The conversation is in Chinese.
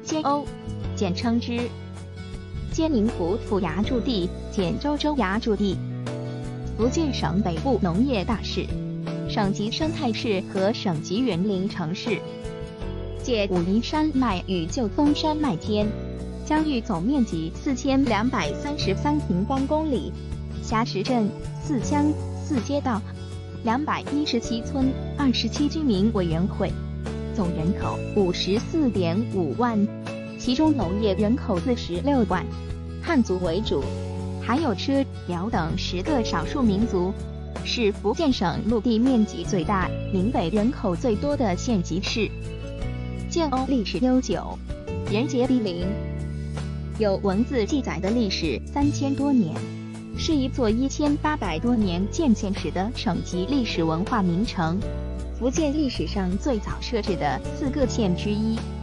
煎瓯，简称之。煎宁府府衙驻地，简州州衙驻地。福建省北部农业大市，省级生态市和省级园林城市。介武夷山脉与旧丰山脉间，疆域总面积4233平方公里，辖10镇、4乡、4街道，217村，27居民委员会，总人口54.5万，其中农业人口46万，汉族为主，还有畲、辽等10个少数民族，是福建省陆地面积最大、闽北人口最多的县级市。建瓯历史悠久，人杰地灵，有文字记载的历史3000多年，是一座1800多年建县史的省级历史文化名城，福建历史上最早设置的4个县之一。